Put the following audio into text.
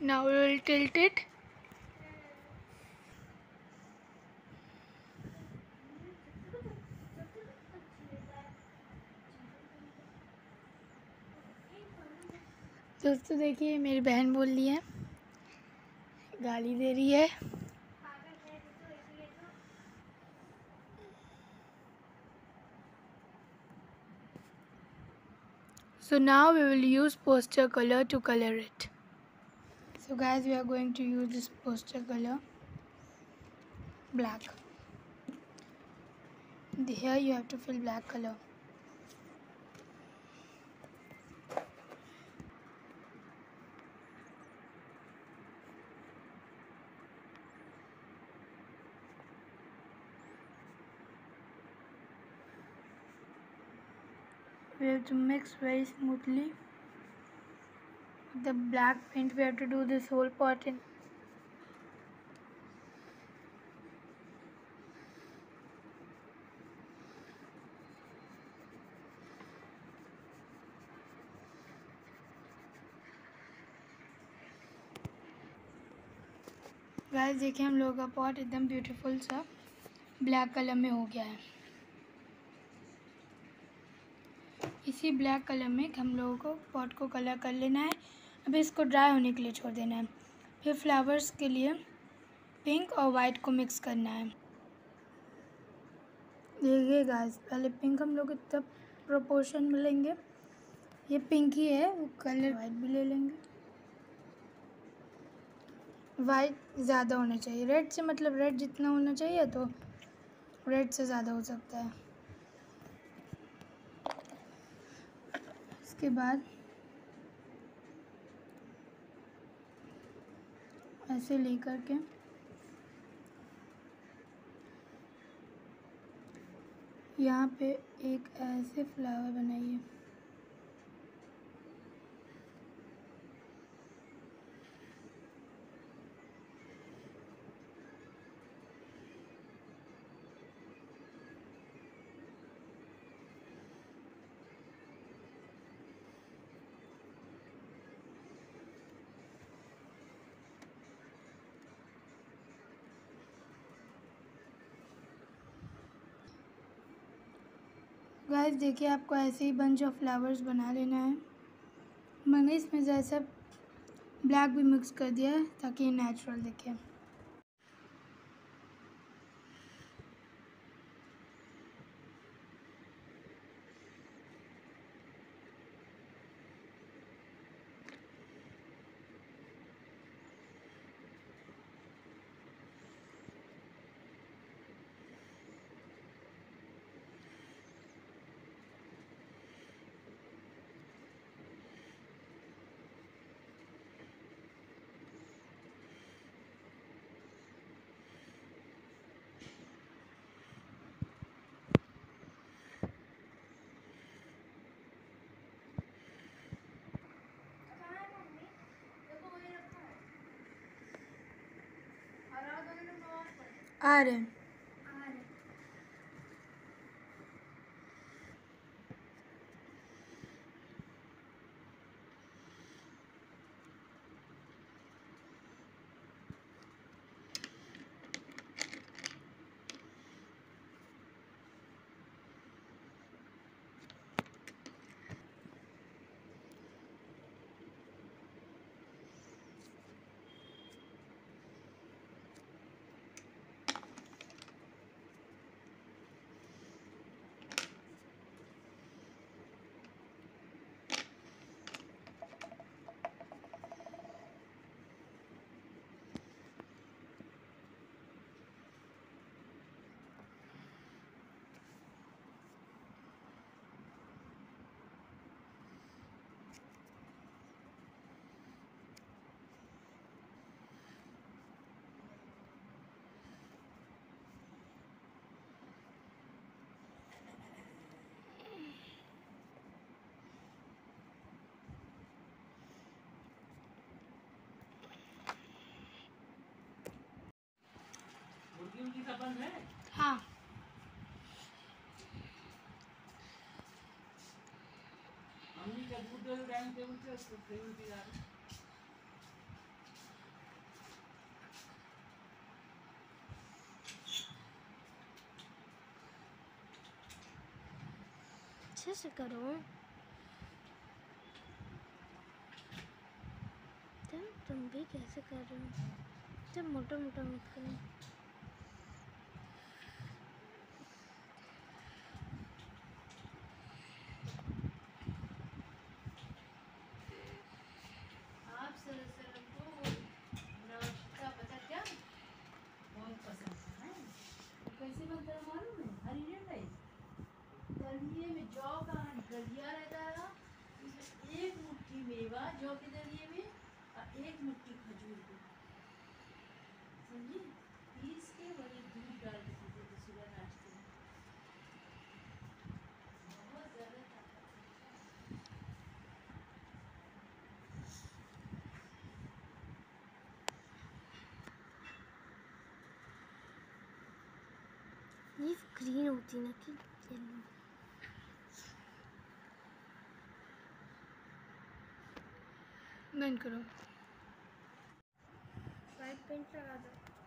Now we will tilt it. दोस्तों देखिए, मेरी बहन बोल रही है, गाली दे रही है। So now we will use poster color to color it. So guys, we are going to use this poster color, black. Here you have to fill black color. We have to mix very smoothly. The black paint, we have to do this whole pot in. Guys देखिए, हम लोगों का pot एकदम beautiful सा black colour में हो गया है। इसी ब्लैक कलर में हम लोगों को पॉट को कलर कर लेना है। अभी इसको ड्राई होने के लिए छोड़ देना है। फिर फ्लावर्स के लिए पिंक और वाइट को मिक्स करना है। देखिए गाइस, पहले पिंक हम लोग इतना प्रोपोर्शन में लेंगे। ये पिंक ही है, वो कलर वाइट भी ले लेंगे। वाइट ज़्यादा होना चाहिए, रेड से मतलब रेड जितना होना चाहिए तो रेड से ज़्यादा हो सकता है। इसके बाद ऐसे लेकर के यहाँ पे एक ऐसे फ्लावर बनाइए। गाइस देखिए, आपको ऐसे ही बंच ऑफ फ्लावर्स बना लेना है। मैंने इसमें जैसा ब्लैक भी मिक्स कर दिया है ताकि ये नेचुरल दिखे। आ रहे हैं। हाँ, ऐसे करो। तुम भी कैसे कर रहे हो? जब मोटा मोटा मत करो। आप सर को नाश्ता पता क्या बहुत पसंद है। कैसे बनता है मालूम है? हरी राइस दलिए में जौ का दलिया रहता है, उसमें एक मुट्ठी मेवा जौ के दलिए में और एक मुट्ठी खजूर की, समझी, पीस के वही दूध डाल के पीते थे सुबह नाश्ते में। बहुत ज़्यादा ताकत ये ग्रीन होती ना कि येलो। बंद करो। वाइट पेंट लगा दो।